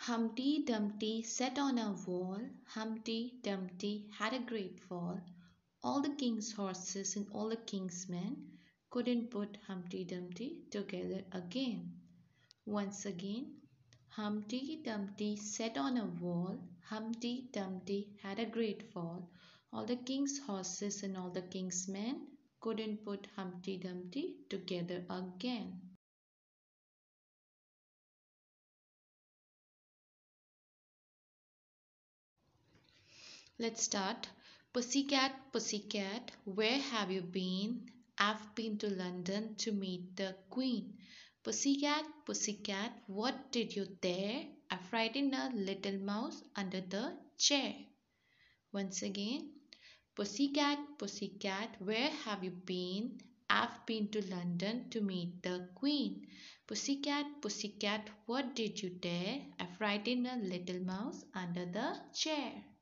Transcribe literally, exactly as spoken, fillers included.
Humpty Dumpty sat on a wall. Humpty Dumpty had a great fall. All the king's horses and all the king's men couldn't put Humpty Dumpty together again. Once again, Humpty Dumpty sat on a wall. Humpty Dumpty had a great fall. All the king's horses and all the king's men couldn't put Humpty Dumpty together again. Let's start. Pussycat, pussycat, where have you been? I've been to London to meet the Queen. Pussycat, pussycat, what did you there? I frightened a little mouse under the chair. Once again. Pussycat, pussycat, where have you been? I've been to London to meet the Queen. Pussycat, pussycat, what did you dare? I frightened a little mouse under the chair.